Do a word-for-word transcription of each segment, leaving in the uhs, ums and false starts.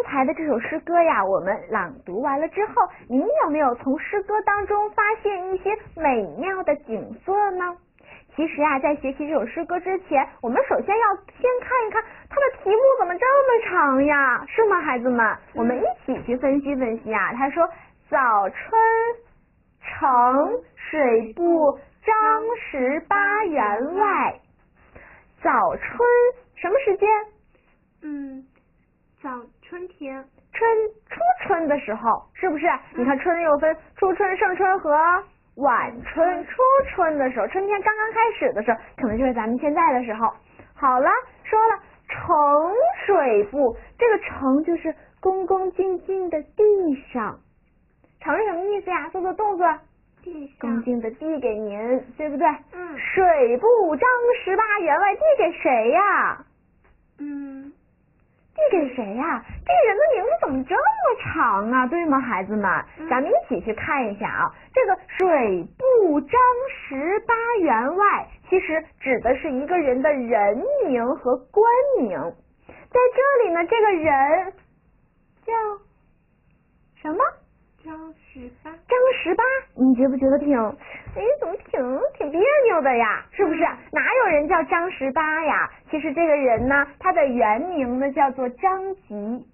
才的这首诗歌呀，我们朗读完了之后，你有没有从诗歌当中发现一些美妙的景色呢？其实啊，在学习这首诗歌之前，我们首先要先看一看它的题目怎么这么长呀，是吗，孩子们？我们一起去分析分析啊。他说：早春呈水部张十八员外。早春什么时间？ 嗯，早春天。 春初春的时候，是不是？你看春又分初春、盛春和晚春。初春的时候，春天刚刚开始的时候，可能就是咱们现在的时候。好了，说了呈水部，这个呈就是恭恭敬敬的递上。呈是什么意思呀？做做动作， 递上， 恭敬的递给您，对不对？ 嗯。 水部张十八员外，递给谁呀？ 嗯。 递给谁呀？这个人的名字怎么这么长啊？对吗，孩子们？ 嗯、 咱们一起去看一下啊。这个水部张十八员外，其实指的是一个人的人名和官名。在这里呢，这个人叫什么？ 张十八。 张十八，你觉不觉得挺，哎，怎么挺挺别扭的呀？是不是？ 嗯、 哪有人叫张十八呀？其实这个人呢，他的原名呢叫做张吉。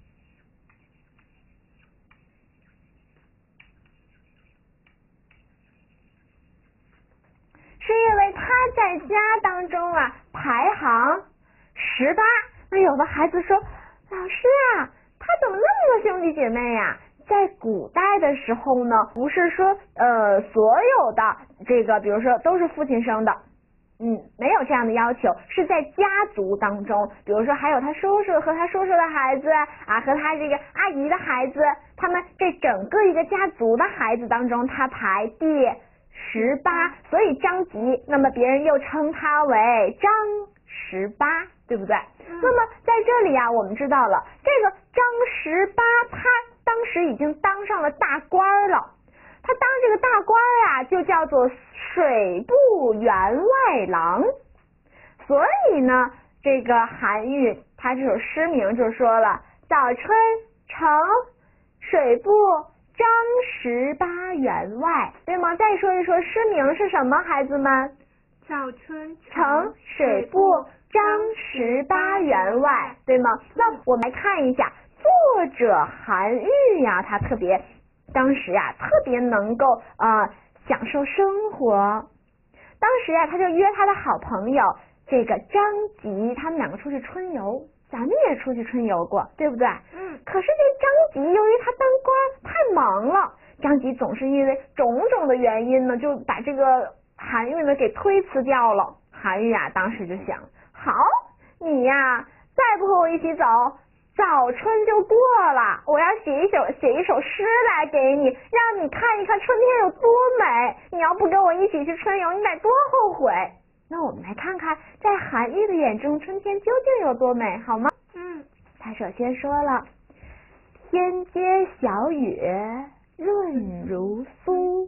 是因为他在家当中啊排行十八。那有的孩子说，老师啊，他怎么那么多兄弟姐妹呀？在古代的时候呢，不是说呃所有的这个，比如说都是父亲生的，嗯，没有这样的要求，是在家族当中，比如说还有他叔叔和他叔叔的孩子啊，和他这个阿姨的孩子，他们这整个一个家族的孩子当中，他排第十八，所以张吉，那么别人又称他为张十八，对不对？ 嗯、 那么在这里啊，我们知道了这个张十八，他当时已经当上了大官了，他当这个大官啊，就叫做水部员外郎。所以呢，这个韩愈他这首诗名就说了：早春呈水部张十八员外，对吗？再说一说诗名是什么，孩子们？ 早春呈水部张十八员外，对吗？那我们来看一下。作者韩愈呀，他特别当时呀，特别能够呃享受生活。当时呀，他就约他的好朋友这个张吉，他们两个出去春游。咱们也出去春游过，对不对？ 嗯。 可是这张吉由于他当官太忙了，张吉总是因为种种的原因呢，就把这个韩愈呢给推辞掉了。韩愈啊，当时就想，好，你呀，再不和我一起走，早春就过了，我要写一首写一首诗来给你，让你看一看春天有多美。你要不跟我一起去春游，你得多后悔。那我们来看看，在韩愈的眼中，春天究竟有多美，好吗？ 嗯， 他首先说了：天街小雨润如酥，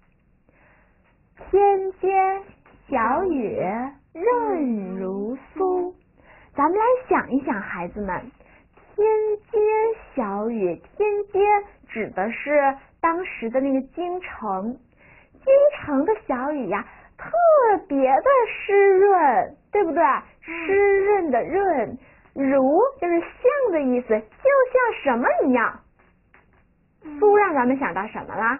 天街小雨润如酥。咱们来想一想，孩子们。天街小雨，天街指的是当时的那个京城，京城的小雨呀，特别的湿润，对不对？湿润的润，如就是像的意思，就像什么一样？酥让咱们想到什么啦？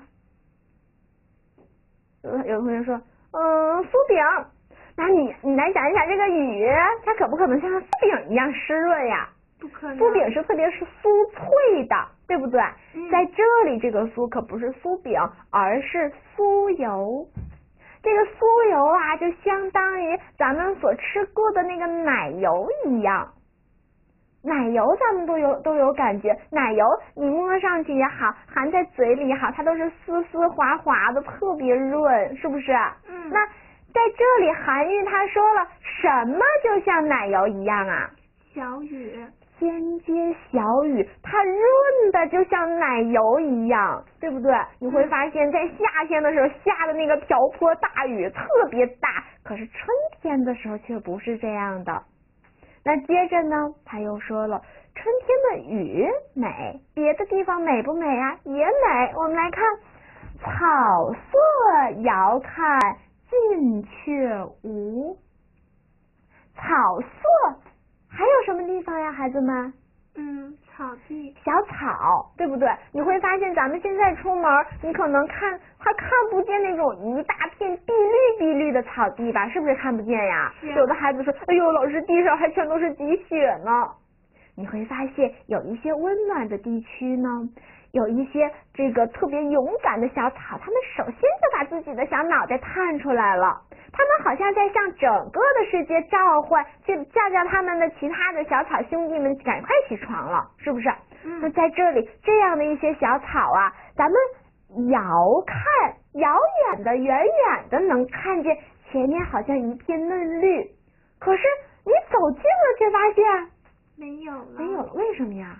有同学说，嗯，酥饼。那你你来想一想，这个雨它可不可能像酥饼一样湿润呀？ 不可能。 酥饼是特别是酥脆的，对不对？ 嗯、 在这里这个酥可不是酥饼，而是酥油。这个酥油啊，就相当于咱们所吃过的那个奶油一样。奶油咱们都有都有感觉，奶油你摸上去也好，含在嘴里也好，它都是丝丝滑滑的，特别润，是不是？ 嗯。 那在这里韩愈他说了，什么就像奶油一样啊？ 小雨。 天街小雨，它润的就像奶油一样，对不对？你会发现在夏天的时候下的那个瓢泼大雨特别大，可是春天的时候却不是这样的。那接着呢，他又说了， 春天的雨美，别的地方美不美啊？也美。我们来看，草色遥看近却无。草色还有什么地方呀，孩子们？ 嗯，草地。 小草，对不对？你会发现咱们现在出门，你可能看还看不见那种一大片碧绿碧绿的草地吧？是不是看不见呀？ 是。 有的孩子说，哎呦，老师，地上还全都是积雪呢。你会发现有一些温暖的地区呢，有一些这个特别勇敢的小草，他们首先就把自己的小脑袋探出来了，他们好像在向整个的世界召唤，就叫叫他们的其他的小草兄弟们赶快起床了，是不是？ 嗯。 那在这里这样的一些小草啊，咱们遥看遥远的远远的能看见前面好像一片嫩绿，可是你走近了却发现没有了。 没有了，为什么呀？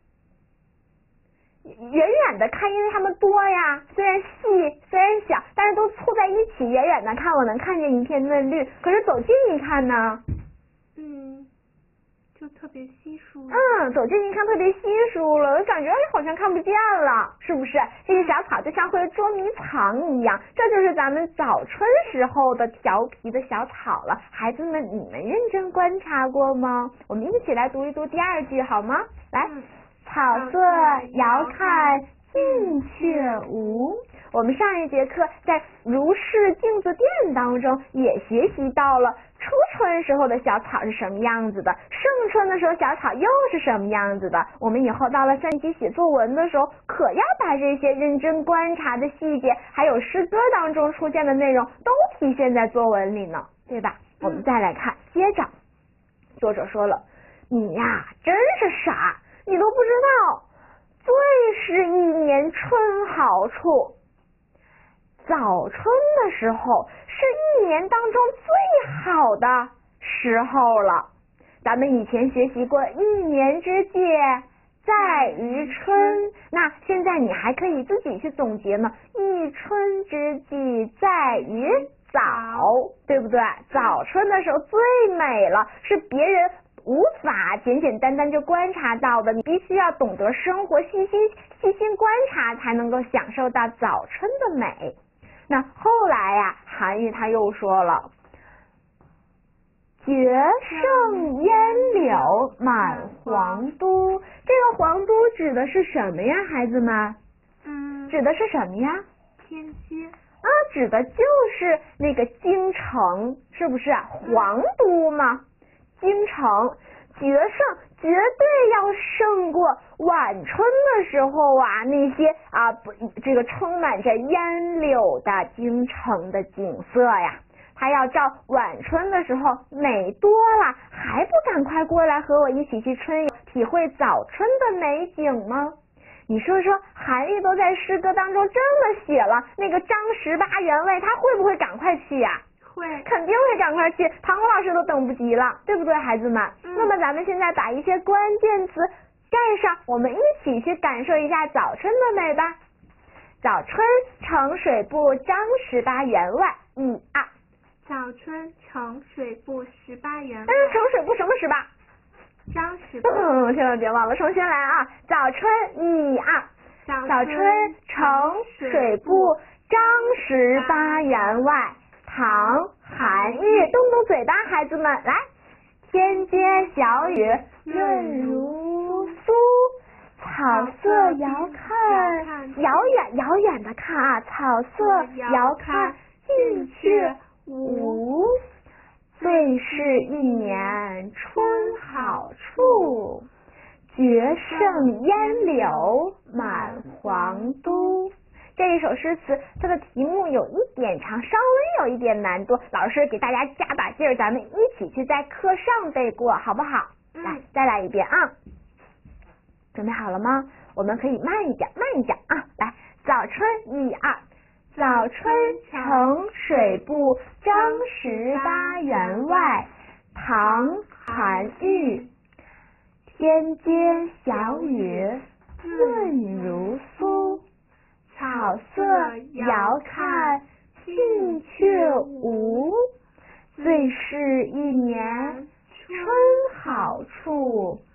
远远的看，因为它们多呀，虽然细虽然小，但是都凑在一起，远远的看我能看见一片嫩绿，可是走近一看呢， 嗯，就特别稀疏。 嗯，走近一看特别稀疏了，感觉好像看不见了，是不是？这些小草就像会捉迷藏一样，这就是咱们早春时候的调皮的小草了。孩子们，你们认真观察过吗？我们一起来读一读第二句好吗？来。 嗯， 草色遥看近却无。我们上一节课在如是镜子店当中也学习到了初春时候的小草是什么样子的，盛春的时候小草又是什么样子的。我们以后到了上一集写作文的时候，可要把这些认真观察的细节，还有诗歌当中出现的内容都体现在作文里呢，对吧？我们再来看，接着作者说了，你呀真是傻，你都不知道，最是一年春好处。早春的时候是一年当中最好的时候了。咱们以前学习过一年之计在于春，那现在你还可以自己去总结呢，一春之计在于早，对不对？早春的时候最美了，是别人无法简简单单就观察到的，你必须要懂得生活，细心细心观察，才能够享受到早春的美。那后来呀、啊，韩愈他又说了，绝胜烟柳满皇都。这个皇都指的是什么呀，孩子们？ 嗯， 指的是什么呀？ 天蝎。 啊，指的就是那个京城，是不是？皇都嘛，京城。决胜绝对要胜过晚春的时候啊，那些啊不这个充满着烟柳的京城的景色呀，它要照晚春的时候美多了，还不赶快过来和我一起去春游，体会早春的美景吗？你说说，韩愈都在诗歌当中这么写了，那个张十八员外他会不会赶快去呀、啊？ 会， 肯定会赶快去，唐国老师都等不及了，对不对，孩子们？ 嗯、 那么咱们现在把一些关键词盖上，我们一起去感受一下早春的美吧。早春呈水部张十八员外，一二。 早春呈水部十八员外。 但是呈水部什么十八？ 张十八。 嗯，千万别忘了，重新来啊！早春一二。早春呈水部张十八员外。唐韩愈，动动嘴巴，孩子们来。天街小雨润如酥，草色遥看，遥远遥远的看啊，草色遥看近却无，最是一年春好处，绝胜烟柳满皇都。这一首诗词，它的题目有一点长，稍微有一点难度，老师给大家加把劲儿，咱们一起去在课上背过，好不好？ 嗯、 来，再来一遍啊！准备好了吗？我们可以慢一点，慢一点啊！来，早春一二，早春呈水部张十八员外，唐韩愈。天街小雨润如酥。草色遥看近却无，最是一年春好处，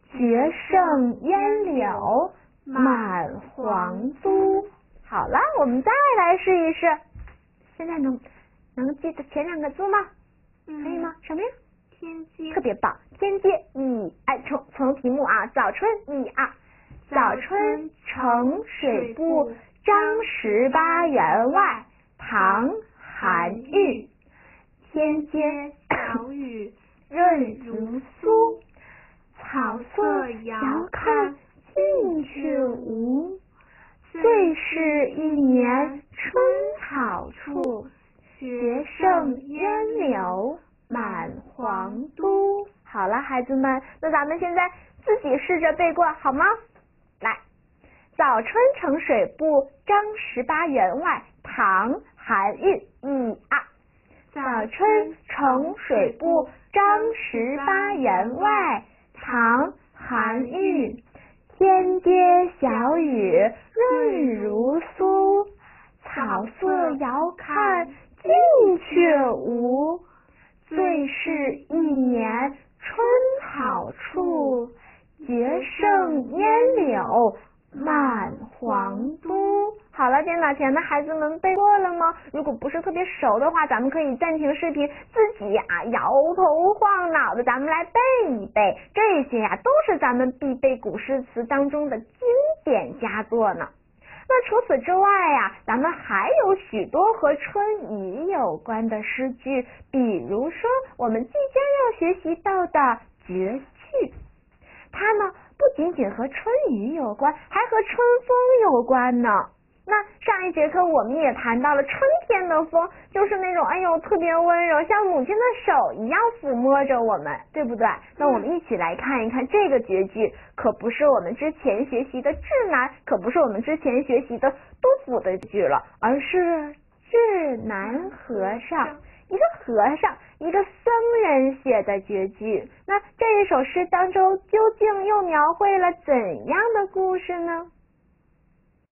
绝胜烟柳满皇都。好了，我们再来试一试。现在能能记得前两个字吗？ 嗯、 可以吗？什么呀？ 天街。 特别棒，天街你哎，从从题目啊，早春你啊，早春呈水部张十八员外，唐韩愈。天街小雨润如酥，草色遥看近却无。最是一年春草处，绝胜烟柳满皇都。好了，孩子们，那咱们现在自己试着背过好吗？来，早春呈水部张十八员外，唐韩愈。一二，早春呈水部张十八员外，唐韩愈。天街小雨润如酥，草色遥看近却无。最是一年春草处，绝胜烟柳满皇都。好了，电脑前的孩子们背过了吗？如果不是特别熟的话，咱们可以暂停视频，自己啊摇头晃脑的，咱们来背一背。这些呀、啊、都是咱们必背古诗词当中的经典佳作呢。那除此之外呀、啊，咱们还有许多和春雨有关的诗句，比如说我们即将要学习到的绝句，它呢不仅仅和春雨有关，还和春风有关呢。那上一节课我们也谈到了春天的风，就是那种哎呦特别温柔，像母亲的手一样抚摸着我们，对不对？那我们一起来看一看这个绝句，可不是我们之前学习的智南，可不是我们之前学习的杜甫的句了，而是智南和尚，一个和尚，一个僧人写的绝句。那这一首诗当中究竟又描绘了怎样的故事呢？